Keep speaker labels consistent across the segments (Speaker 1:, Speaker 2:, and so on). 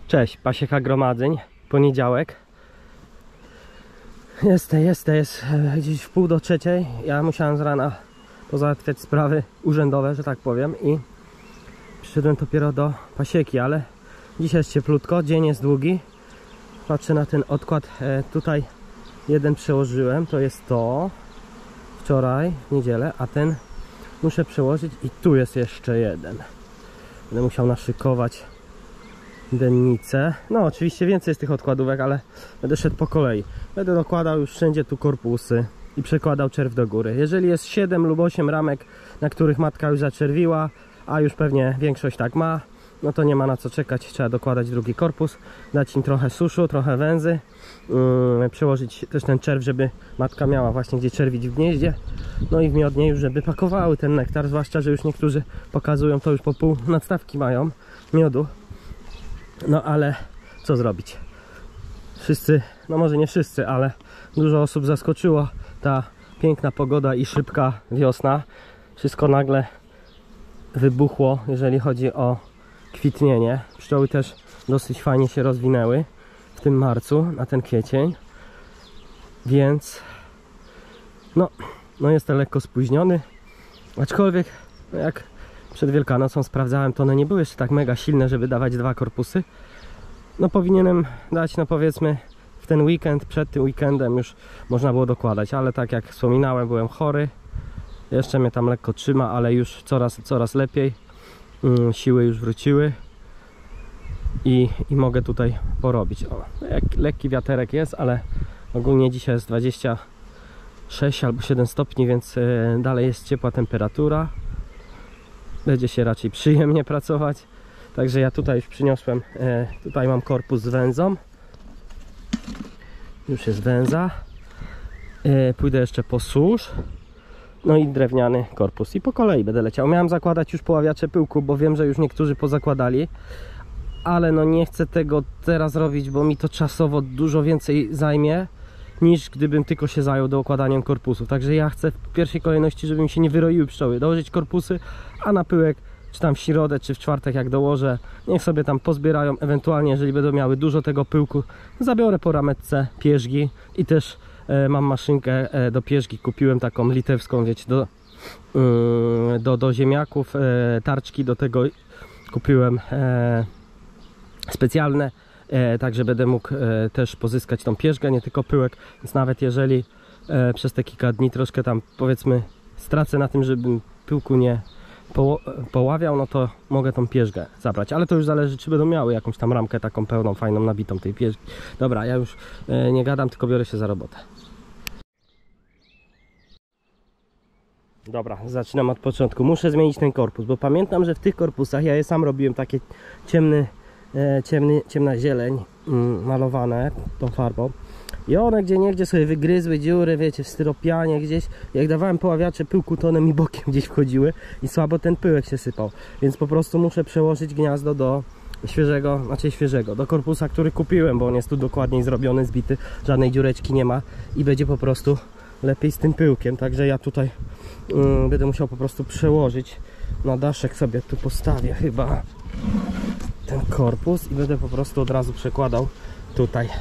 Speaker 1: Cześć, pasieka gromadzeń, poniedziałek. Jest gdzieś w 2:30. Ja musiałem z rana pozałatwiać sprawy urzędowe, że tak powiem, i przyszedłem dopiero do pasieki, ale dzisiaj jest cieplutko, dzień jest długi. Patrzę na ten odkład, tutaj jeden przełożyłem, to jest to wczoraj, w niedzielę, a ten muszę przełożyć i tu jest jeszcze jeden. Będę musiał naszykować dennicę. No oczywiście więcej jest tych odkładówek, ale będę szedł po kolei. Będę dokładał już wszędzie tu korpusy i przekładał czerw do góry. Jeżeli jest 7 lub 8 ramek, na których matka już zaczerwiła, a już pewnie większość tak ma, no to nie ma na co czekać, trzeba dokładać drugi korpus, dać im trochę suszu, trochę węzy, przełożyć też ten czerw, żeby matka miała właśnie gdzie czerwić w gnieździe, no i w miodnie już, żeby pakowały ten nektar, zwłaszcza, że już niektórzy pokazują, to już po pół nadstawki mają miodu. No ale co zrobić? Wszyscy, no może nie wszyscy, ale dużo osób zaskoczyło ta piękna pogoda i szybka wiosna. Wszystko nagle wybuchło, jeżeli chodzi o kwitnienie. Pszczoły też dosyć fajnie się rozwinęły w tym marcu na ten kwiecień, więc no jestem lekko spóźniony, aczkolwiek jak przed Wielkanocą sprawdzałem, to one nie były jeszcze tak mega silne, żeby dawać 2 korpusy. No powinienem dać, no powiedzmy, w ten weekend, przed tym weekendem już można było dokładać, ale tak jak wspominałem, byłem chory, jeszcze mnie tam lekko trzyma, ale już coraz lepiej, siły już wróciły i mogę tutaj porobić. O, lekki wiaterek jest, ale ogólnie dzisiaj jest 26 albo 7 stopni, więc dalej jest ciepła temperatura. Będzie się raczej przyjemnie pracować. Także ja tutaj już przyniosłem, tutaj mam korpus z węzą. Już jest węza. Pójdę jeszcze po susz. No i drewniany korpus. I po kolei będę leciał. Miałem zakładać już poławiacze pyłku, bo wiem, że już niektórzy pozakładali. Ale no nie chcę tego teraz robić, bo mi to czasowo dużo więcej zajmie, niż gdybym tylko się zajął dokładaniem korpusów. Także ja chcę w pierwszej kolejności, żeby mi się nie wyroiły pszczoły, dołożyć korpusy, a na pyłek, czy tam w środę, czy w czwartek jak dołożę, niech sobie tam pozbierają, ewentualnie jeżeli będą miały dużo tego pyłku, zabiorę po rametce pierzgi i też mam maszynkę do pierzgi, kupiłem taką litewską, wiecie, do ziemniaków, tarczki do tego kupiłem specjalne, także będę mógł też pozyskać tą pierzgę, nie tylko pyłek, więc nawet jeżeli przez te kilka dni troszkę tam, powiedzmy, stracę na tym, żebym pyłku nie poławiał, no to mogę tą pierzgę zabrać, ale to już zależy, czy będą miały jakąś tam ramkę taką pełną, fajną, nabitą tej pierzgi. Dobra, ja już nie gadam, tylko biorę się za robotę. Dobra, zaczynam od początku. Muszę zmienić ten korpus, bo pamiętam, że w tych korpusach, ja je sam robiłem, takie ciemna zieleń malowane tą farbą i one gdzieniegdzie sobie wygryzły dziury, wiecie, w styropianie gdzieś. Jak dawałem poławiacze pyłku, to one mi bokiem gdzieś wchodziły i słabo ten pyłek się sypał, więc po prostu muszę przełożyć gniazdo do świeżego, do korpusa, który kupiłem, bo on jest tu dokładniej zrobiony, zbity, żadnej dziureczki nie ma i będzie po prostu lepiej z tym pyłkiem. Także ja tutaj będę musiał po prostu przełożyć na daszek, sobie tu postawię chyba ten korpus i będę po prostu od razu przekładał tutaj.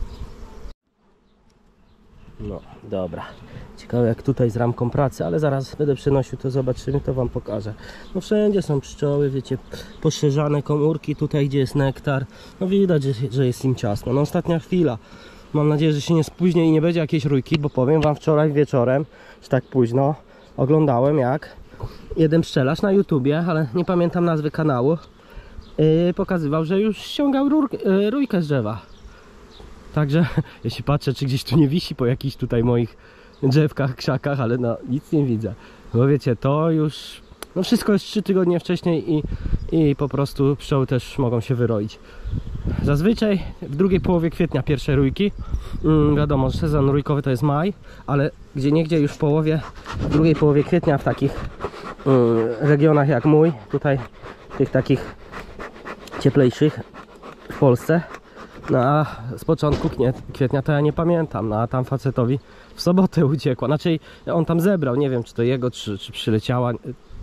Speaker 1: No dobra, ciekawe jak tutaj z ramką pracy, ale zaraz będę przenosił, to zobaczymy, to wam pokażę. No wszędzie są pszczoły, wiecie, poszerzane komórki, tutaj gdzie jest nektar, no widać, że jest im ciasno. No ostatnia chwila, mam nadzieję, że się nie spóźnię i nie będzie jakiejś rójki, bo powiem wam, wczoraj wieczorem, że tak późno, oglądałem jak jeden pszczelarz na YouTubie, ale nie pamiętam nazwy kanału, pokazywał, że już ściągał rójkę z drzewa. Także jeśli patrzę, czy gdzieś tu nie wisi po jakichś tutaj moich drzewkach, krzakach, ale no nic nie widzę. Bo wiecie, to już no wszystko jest 3 tygodnie wcześniej i po prostu pszczoły też mogą się wyroić. Zazwyczaj w drugiej połowie kwietnia pierwsze rójki. Wiadomo, że sezon rójkowy to jest maj, ale gdzieniegdzie już w drugiej połowie kwietnia w takich regionach jak mój, tutaj tych takich cieplejszych w Polsce. No a z początku kwietnia to ja nie pamiętam, no a tam facetowi w sobotę uciekła, znaczy on tam zebrał, nie wiem czy to jego, czy przyleciała,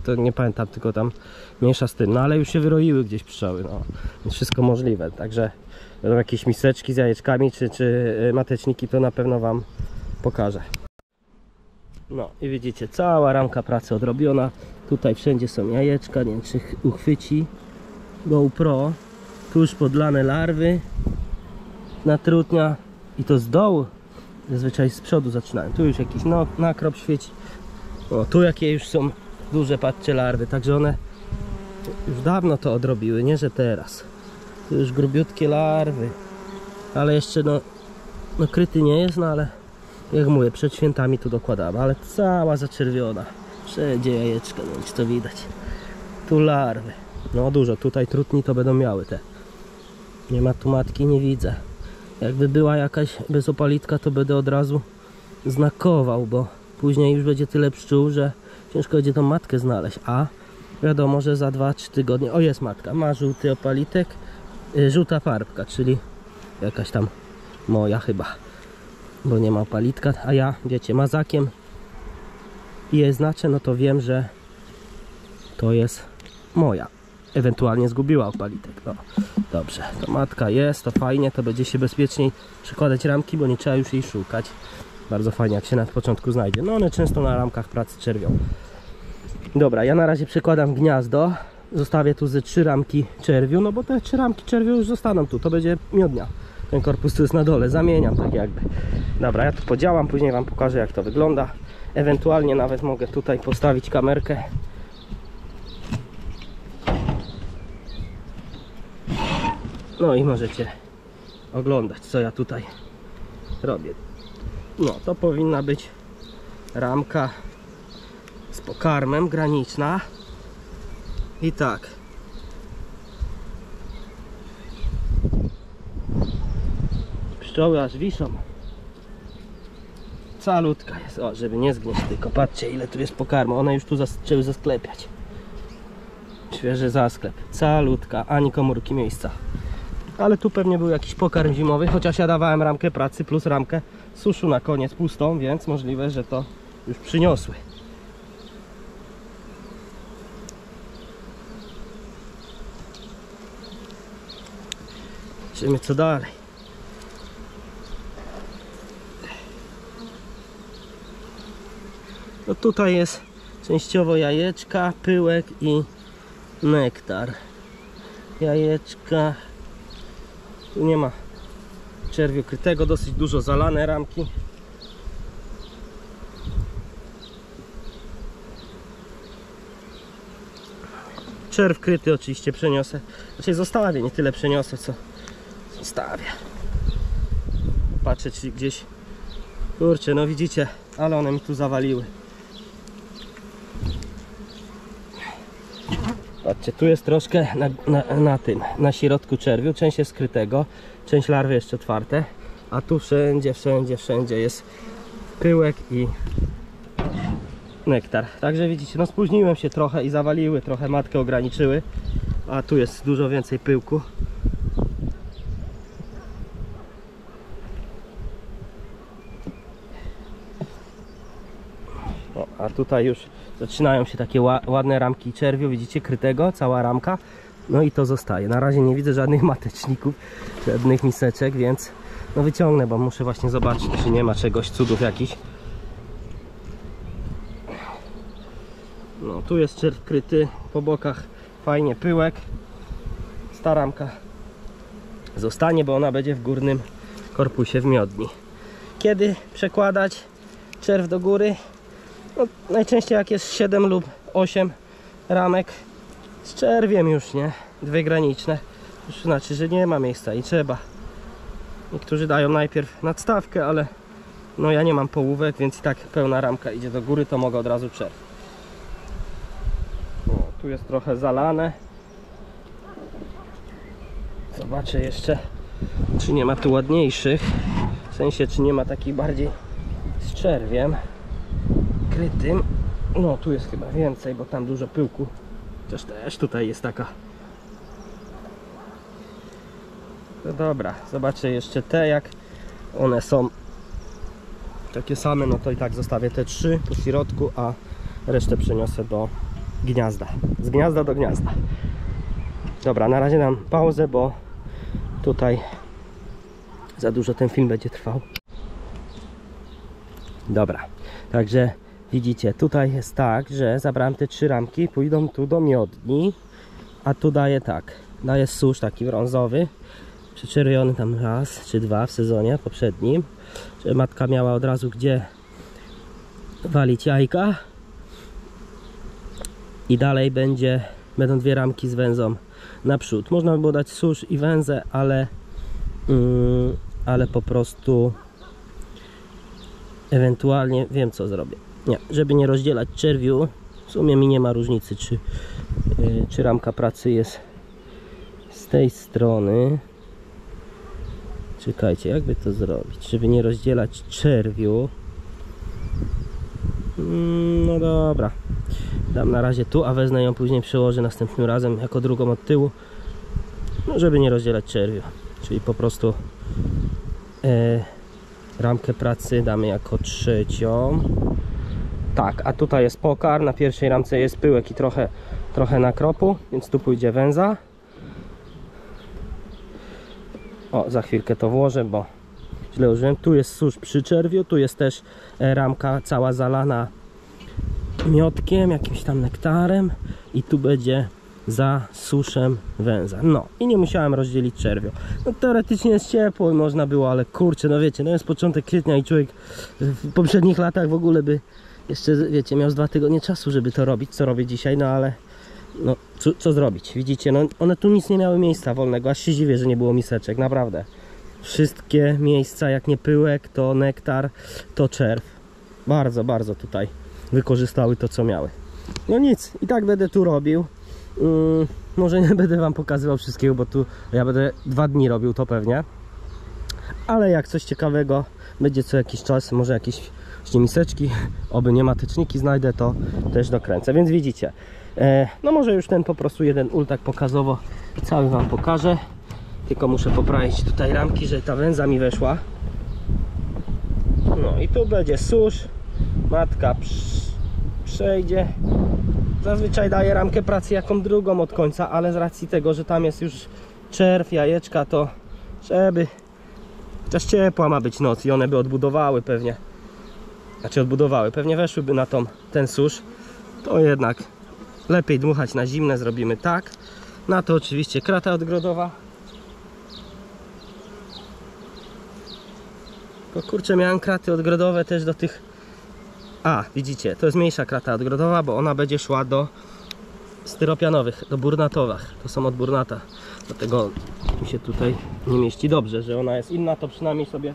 Speaker 1: to nie pamiętam, tylko tam mniejsza z tym, no ale już się wyroiły gdzieś pszczoły, no, więc wszystko możliwe, także będą jakieś miseczki z jajeczkami, czy mateczniki, to na pewno wam pokażę. No i widzicie, cała ramka pracy odrobiona, tutaj wszędzie są jajeczka, nie wiem czy uchwyci, GoPro, tu już podlane larwy na trutnia i to z dołu, zazwyczaj z przodu zaczynałem, tu już jakiś nakrop świeci, o tu jakie już są duże, patrzcie, larwy, także one już dawno to odrobiły, nie że teraz, tu już grubiutkie larwy, ale jeszcze no kryty nie jest, no ale jak mówię, przed świętami tu dokładamy, ale cała zaczerwiona, wszędzie jajeczka, nie wiem czy to widać, tu larwy, no dużo, tutaj trutni to będą miały te, nie ma tu matki, nie widzę, jakby była jakaś bezopalitka, to będę od razu znakował, bo później już będzie tyle pszczół, że ciężko będzie tą matkę znaleźć, a wiadomo, że za 2-3 tygodnie, o jest matka, ma żółty opalitek, żółta farbka, czyli jakaś tam moja chyba, bo nie ma opalitka, a ja, wiecie, mazakiem i je znaczę, no to wiem, że to jest moja, ewentualnie zgubiła opalitek, no dobrze, to matka jest, to fajnie, to będzie się bezpieczniej przykładać ramki, bo nie trzeba już jej szukać, bardzo fajnie jak się na początku znajdzie, no one często na ramkach pracy czerwią. Dobra, ja na razie przekładam gniazdo, zostawię tu ze 3 ramki czerwiu, no bo te 3 ramki czerwiu już zostaną tu, to będzie miodnia. Ten korpus tu jest na dole, zamieniam tak jakby. Dobra, ja tu podziałam, później wam pokażę jak to wygląda. Ewentualnie nawet mogę tutaj postawić kamerkę. No i możecie oglądać co ja tutaj robię. No to powinna być ramka z pokarmem, graniczna. I tak. Pszczoły aż wiszą. Calutka jest, o, żeby nie zgnieść, tylko patrzcie ile tu jest pokarmu, one już tu zaczęły zasklepiać. Świeży zasklep, calutka, ani komórki miejsca. Ale tu pewnie był jakiś pokarm zimowy, chociaż ja dawałem ramkę pracy plus ramkę suszu na koniec pustą, więc możliwe, że to już przyniosły. Zobaczymy co dalej. No tutaj jest częściowo jajeczka, pyłek i nektar. Jajeczka. Tu nie ma czerwiu krytego, dosyć dużo zalane ramki. Czerw kryty oczywiście przeniosę. Znaczy zostawię, nie tyle przeniosę co zostawię. Patrzę czy gdzieś. Kurczę, no widzicie, ale one mi tu zawaliły. Patrzcie, tu jest troszkę na środku czerwiu, część jest skrytego, część larwy jeszcze otwarte, a tu wszędzie jest pyłek i nektar. Także widzicie, no spóźniłem się trochę i zawaliły, trochę matkę ograniczyły, a tu jest dużo więcej pyłku. No, a tutaj już zaczynają się takie ładne ramki czerwiu, widzicie, krytego, cała ramka. No i to zostaje. Na razie nie widzę żadnych mateczników, żadnych miseczek, więc no wyciągnę, bo muszę właśnie zobaczyć, czy nie ma czegoś, cudów jakichś. No tu jest czerw kryty, po bokach fajnie pyłek. Ta ramka zostanie, bo ona będzie w górnym korpusie w miodni. Kiedy przekładać czerw do góry? No, najczęściej jak jest 7 lub 8 ramek z czerwiem już, nie? 2 graniczne. Już znaczy, że nie ma miejsca i trzeba. Niektórzy dają najpierw nadstawkę, ale no ja nie mam połówek, więc i tak pełna ramka idzie do góry, to mogę od razu czerw. O, tu jest trochę zalane. Zobaczę jeszcze, czy nie ma tu ładniejszych. W sensie, czy nie ma takich bardziej z czerwiem krytym. No tu jest chyba więcej, bo tam dużo pyłku. Chociaż też tutaj jest taka. No dobra, zobaczę jeszcze te, jak one są takie same, no to i tak zostawię te 3 po środku, a resztę przeniosę do gniazda. Z gniazda do gniazda. Dobra, na razie dam pauzę, bo tutaj za dużo ten film będzie trwał. Dobra, także widzicie, tutaj jest tak, że zabrałem te 3 ramki, pójdą tu do miodni, a tu daję tak, daję susz taki brązowy, przyczerwiony tam raz czy 2 w sezonie poprzednim, żeby matka miała od razu gdzie walić jajka. I dalej będą 2 ramki z węzą naprzód. Można by było dać susz i węzę, ale po prostu ewentualnie wiem co zrobię. Nie, żeby nie rozdzielać czerwiu, w sumie mi nie ma różnicy czy ramka pracy jest z tej strony. Czekajcie, jakby to zrobić, żeby nie rozdzielać czerwiu. No dobra, dam na razie tu, a wezmę ją później, przełożę następnym razem jako drugą od tyłu, no żeby nie rozdzielać czerwiu. Czyli po prostu ramkę pracy damy jako 3. Tak, a tutaj jest pokarm, na pierwszej ramce jest pyłek i trochę nakropu, więc tu pójdzie węza. O, za chwilkę to włożę, bo źle użyłem. Tu jest susz przy czerwiu, tu jest też ramka cała zalana miodkiem, jakimś tam nektarem i tu będzie za suszem węza. No i nie musiałem rozdzielić czerwiu. No teoretycznie jest ciepło i można było, ale kurczę, no wiecie, no jest początek kwietnia i człowiek w poprzednich latach w ogóle by jeszcze, wiecie, miał z 2 tygodnie czasu, żeby to robić, co robię dzisiaj, no ale no co zrobić, widzicie, no one tu nic nie miały miejsca wolnego, aż się dziwię, że nie było miseczek, naprawdę. Wszystkie miejsca, jak nie pyłek, to nektar, to czerw. Bardzo, bardzo tutaj wykorzystały to, co miały. No nic, i tak będę tu robił. Może nie będę wam pokazywał wszystkiego, bo tu ja będę 2 dni robił to pewnie. Ale jak coś ciekawego będzie co jakiś czas, może jakieś miseczki, oby nie mateczniki znajdę, to też dokręcę. Więc widzicie, no może już ten po prostu jeden ul tak pokazowo cały wam pokażę. Tylko muszę poprawić tutaj ramki, że ta węza mi weszła. No i tu będzie susz. Matka przejdzie. Zazwyczaj daję ramkę pracy jaką drugą od końca, ale z racji tego, że tam jest już czerw, jajeczka, to żeby też ciepła ma być noc i one by odbudowały pewnie. Znaczy odbudowały, pewnie weszłyby na ten susz. To jednak lepiej dmuchać na zimne, zrobimy tak. Na to oczywiście krata odgrodowa. Tylko kurczę, miałem kraty odgrodowe też do tych. A, widzicie, to jest mniejsza krata odgrodowa, bo ona będzie szła do styropianowych, do burnatowych. To są od burnata. Dlatego mi się tutaj nie mieści. Dobrze, że ona jest inna, to przynajmniej sobie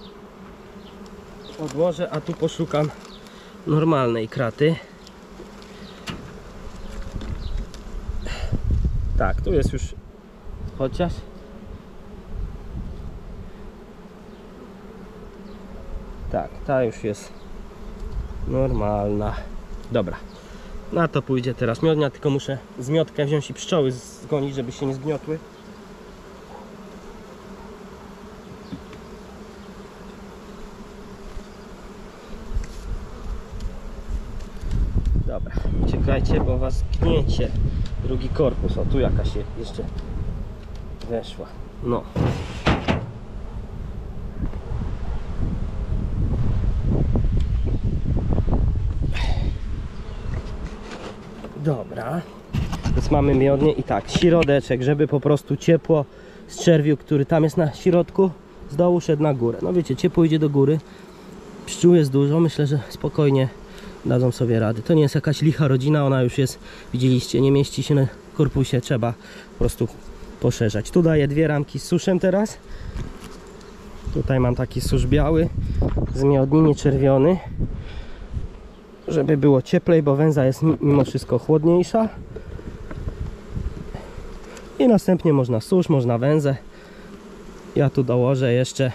Speaker 1: odłożę, a tu poszukam normalnej kraty. Tak, tu jest już chociaż. Tak, ta już jest normalna. Dobra, na to pójdzie teraz miodnia, tylko muszę zmiotkę wziąć i pszczoły zgonić, żeby się nie zgniotły. Dobra, czekajcie, bo was gniecie. Drugi korpus, o tu jakaś jeszcze weszła. No. Dobra, więc mamy miodnie i tak, środeczek, żeby po prostu ciepło z czerwiu, który tam jest na środku, z dołu szedł na górę. No wiecie, ciepło idzie do góry, pszczół jest dużo, myślę, że spokojnie dadzą sobie rady. To nie jest jakaś licha rodzina, ona już jest, widzieliście, nie mieści się na korpusie, trzeba po prostu poszerzać. Tu daję 2 ramki z suszem teraz. Tutaj mam taki susz biały z miodnimi czerwiony, żeby było cieplej, bo węza jest mimo wszystko chłodniejsza. I następnie można susz, można węzę. Ja tu dołożę jeszcze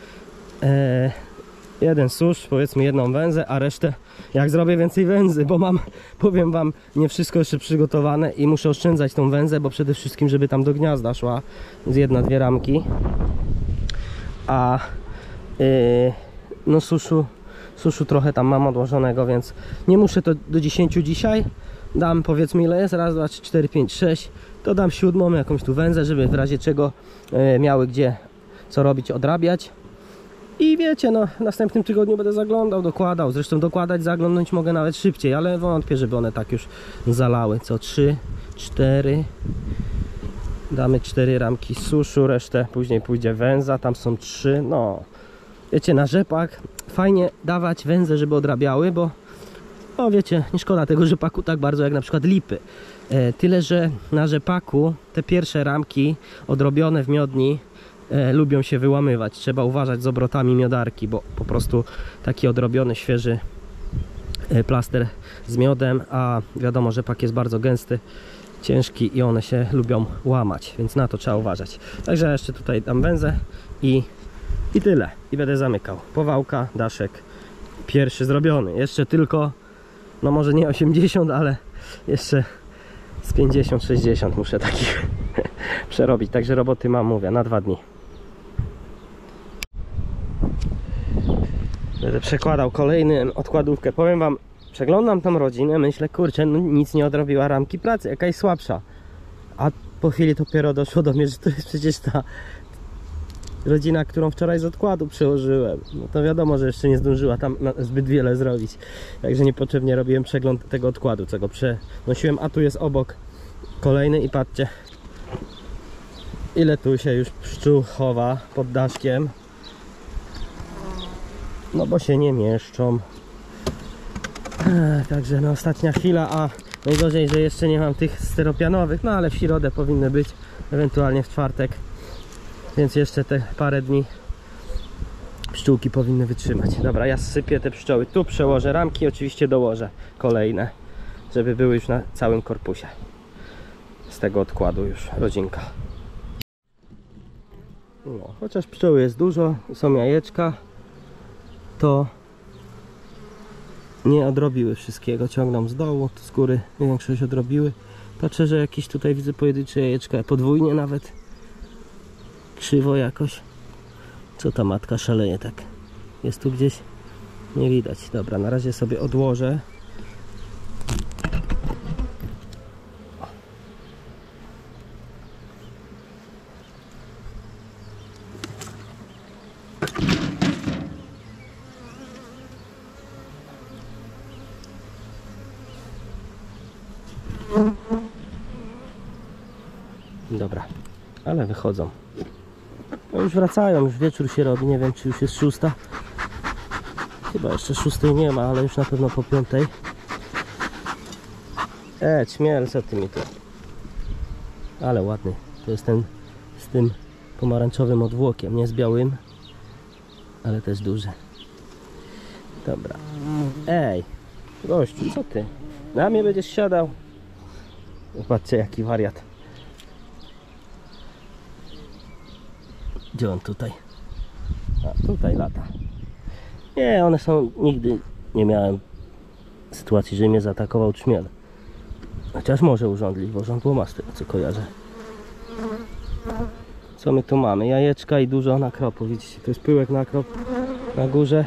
Speaker 1: jeden susz, powiedzmy jedną węzę, a resztę jak zrobię więcej węzy, bo mam, powiem wam, nie wszystko jeszcze przygotowane i muszę oszczędzać tą węzę, bo przede wszystkim, żeby tam do gniazda szła, z 1-2 ramki. A no suszu trochę tam mam odłożonego, więc nie muszę to do 10 dzisiaj, dam, powiedzmy ile jest, raz, dwa, trzy, 4, 5, 6, to dam 7 jakąś tu węzę, żeby w razie czego miały gdzie co robić, odrabiać. I wiecie, no w następnym tygodniu będę zaglądał, dokładał. Zresztą dokładać, zaglądnąć mogę nawet szybciej, ale wątpię, żeby one tak już zalały. Co 3, 4, damy 4 ramki suszu, resztę później pójdzie węza, tam są 3. No wiecie, na rzepak fajnie dawać węzę, żeby odrabiały, bo no wiecie, nie szkoda tego rzepaku tak bardzo jak na przykład lipy. Tyle, że na rzepaku te pierwsze ramki odrobione w miodni lubią się wyłamywać. Trzeba uważać z obrotami miodarki, bo po prostu taki odrobiony, świeży plaster z miodem, a wiadomo, rzepak jest bardzo gęsty, ciężki i one się lubią łamać, więc na to trzeba uważać. Także jeszcze tutaj dam węzę i tyle. I będę zamykał. Powałka, daszek pierwszy zrobiony. Jeszcze tylko, no może nie 80, ale jeszcze z 50-60 muszę takich przerobić. Także roboty mam, mówię, na 2 dni. Będę przekładał kolejny odkładówkę. Powiem wam, przeglądam tą rodzinę, myślę, kurczę, no nic nie odrobiła ramki pracy, jakaś słabsza. A po chwili dopiero doszło do mnie, że to jest przecież ta rodzina, którą wczoraj z odkładu przełożyłem. No to wiadomo, że jeszcze nie zdążyła tam zbyt wiele zrobić. Także niepotrzebnie robiłem przegląd tego odkładu, co go przenosiłem. A tu jest obok kolejny i patrzcie, ile tu się już pszczół chowa pod daszkiem. No bo się nie mieszczą. Także no ostatnia chwila, a najgorzej, że jeszcze nie mam tych styropianowych, no ale w środę powinny być, ewentualnie w czwartek, więc jeszcze te parę dni pszczółki powinny wytrzymać. Dobra, ja sypię te pszczoły, tu przełożę ramki, oczywiście dołożę kolejne, żeby były już na całym korpusie z tego odkładu już rodzinka. No, chociaż pszczoły jest dużo, są jajeczka, to nie odrobiły wszystkiego, ciągną z dołu, z góry większość odrobiły. Patrzę, że jakieś tutaj widzę pojedyncze jajeczka, podwójnie nawet, krzywo jakoś. Co ta matka szaleje tak? Jest tu gdzieś? Nie widać. Dobra, na razie sobie odłożę. Dobra, ale wychodzą. No już wracają, już wieczór się robi, nie wiem czy już jest 6. Chyba jeszcze 6 nie ma, ale już na pewno po 5. Ćmiel, co ty mi tu? Ale ładny. To jest ten z tym pomarańczowym odwłokiem, nie z białym, ale też duży. Dobra. Ej, gościu, co ty? Na mnie będziesz siadał? Zobaczcie jaki wariat. Gdzie on tutaj? A tutaj lata. Nie, one są, nigdy nie miałem sytuacji, że mnie zaatakował trzmiel. Chociaż może urządlić, bo żądło ma z tego co kojarzę. Co my tu mamy? Jajeczka i dużo nakropu. Widzicie, to jest pyłek nakrop na górze.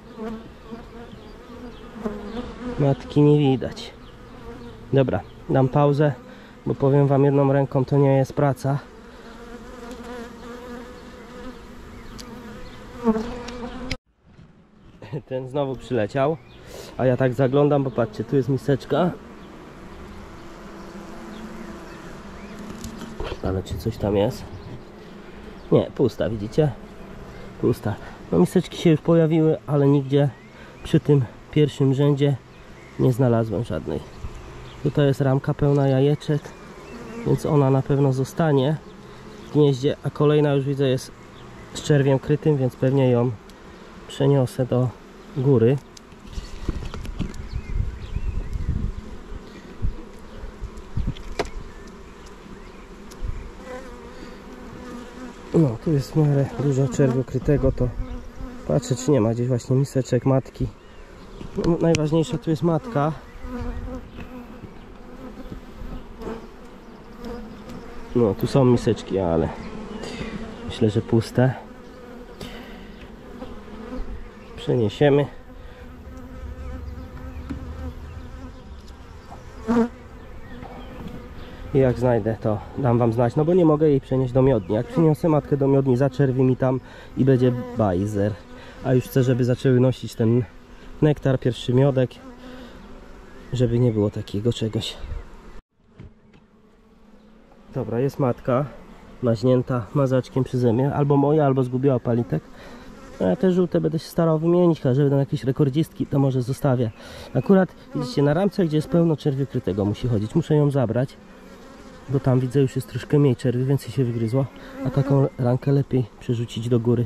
Speaker 1: Matki nie widać. Dobra, dam pauzę, bo powiem wam, jedną ręką to nie jest praca. Ten znowu przyleciał, a ja tak zaglądam, bo patrzcie, tu jest miseczka. Ale czy coś tam jest? Nie, pusta, widzicie? Pusta. No miseczki się już pojawiły, ale nigdzie przy tym pierwszym rzędzie nie znalazłem żadnej. Tutaj jest ramka pełna jajeczek, więc ona na pewno zostanie w gnieździe, a kolejna już widzę jest z czerwiem krytym, więc pewnie ją przeniosę do góry. No, tu jest w miarę dużo czerwiu krytego, to patrzę czy nie ma gdzieś właśnie miseczek matki. No, najważniejsza tu jest matka. No, tu są miseczki, ale myślę, że puste. Przeniesiemy. I jak znajdę, to dam wam znać, no bo nie mogę jej przenieść do miodni. Jak przyniosę matkę do miodni, zaczerwi mi tam i będzie bajzer. A już chcę, żeby zaczęły nosić ten nektar, pierwszy miodek, żeby nie było takiego czegoś. Dobra, jest matka maźnięta mazaczkiem przeze mnie, albo moja, albo zgubiła palitek. No ja te żółte będę się starał wymienić, żeby tam jakieś rekordzistki, to może zostawię. Akurat widzicie, na ramce, gdzie jest pełno czerwi krytego, musi chodzić. Muszę ją zabrać, bo tam widzę, już jest troszkę mniej czerwi, więcej się wygryzło. A taką rankę lepiej przerzucić do góry.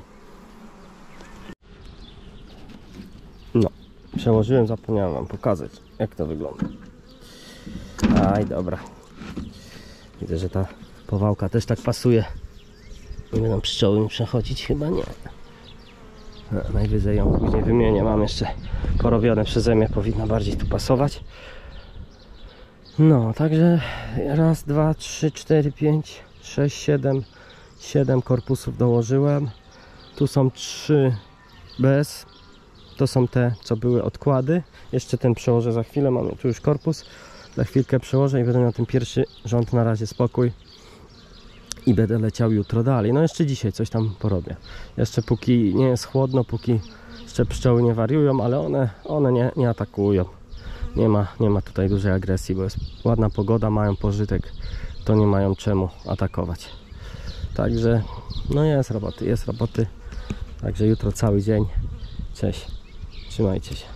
Speaker 1: No, przełożyłem, zapomniałem wam pokazać, jak to wygląda. Aj, dobra. Widzę, że ta powałka też tak pasuje. Nie będą pszczoły mi przechodzić, chyba nie. No, najwyżej ją później wymienię. Mam jeszcze porobione przeze mnie, powinna bardziej tu pasować. No, także raz, dwa, trzy, cztery, pięć, sześć, siedem korpusów dołożyłem. Tu są 3 bez. To są te, co były odkłady. Jeszcze ten przełożę za chwilę. Mamy tu już korpus. Za chwilkę przełożę i będę miał ten pierwszy rząd. Na razie spokój. I będę leciał jutro dalej. No jeszcze dzisiaj coś tam porobię. Jeszcze póki nie jest chłodno, póki jeszcze pszczoły nie wariują, ale one nie atakują. Nie ma tutaj dużej agresji, bo jest ładna pogoda, mają pożytek, to nie mają czemu atakować. Także no jest roboty. Także jutro cały dzień. Cześć. Trzymajcie się.